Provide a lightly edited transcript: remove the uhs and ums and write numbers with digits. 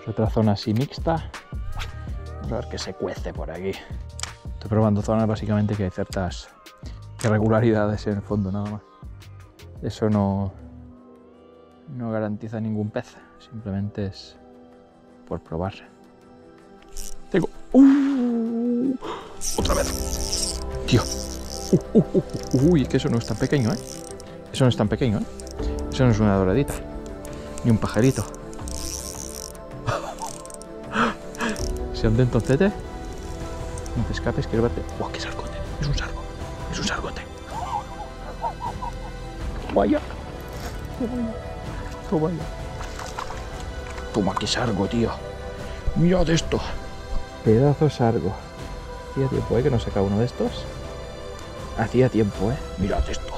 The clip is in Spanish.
Otra zona así mixta. Vamos a ver qué se cuece por aquí. Estoy probando zonas básicamente que hay ciertas irregularidades en el fondo, nada más. Eso no garantiza ningún pez, simplemente es por probar. Tengo... ¡Otra vez! Tío. Uy, que eso no es tan pequeño, ¿eh? Eso no es tan pequeño, ¿eh? Eso no es una doradita, ni un pajarito. Si ande entonces, no te escapes, quiero verte. ¡Guau, qué sargote! Es un sargo, es un sargote. Vaya. Toma ya. Toma, qué sargo, tío. Mirad esto. Pedazo sargo. Hacía tiempo, que no sacaba uno de estos. Hacía tiempo, Mirad esto.